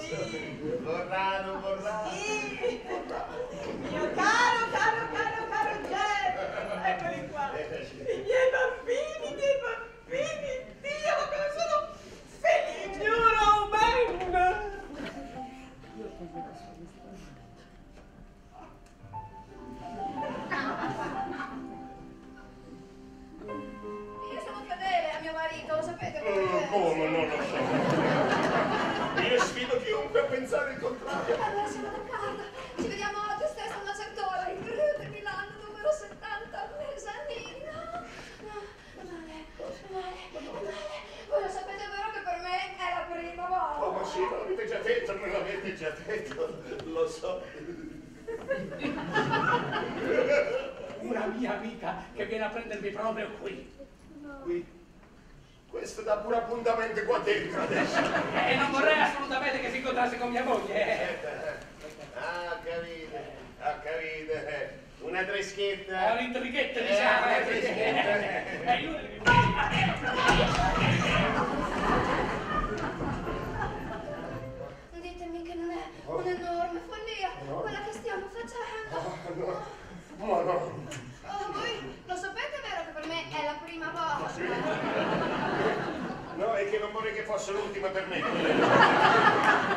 sì. Vorrà. Sì. Mio caro Jeff. Eccoli qua. I miei bambini. Dio, ma come sono felice. Finalmente. Io sono fedele a mio marito, lo sapete? Come non lo so? Io sfido chiunque a pensare il contrario. Allora siamo d'accordo. Ci vediamo oggi stesso a una certa ora in Rue de Milano, numero 70, mezzanino. Male. Voi lo sapete, vero che per me è la prima volta? Oh, ma sì, me l'avete già detto, lo so. Una mia amica che viene a prendermi proprio qui. Qui? Questo dà pure appuntamento qua dentro adesso. E non vorrei assolutamente che si incontrasse con mia moglie. Ah, capite. Una treschetta. È un'intrighetta, diciamo. Una treschetta. È inutile che Ditemi che non è un'enorme follia quella che stiamo facendo. No. Oh, voi lo sapete, vero, che per me è la prima volta? Sì. No, è che non vorrei che fosse l'ultima per me.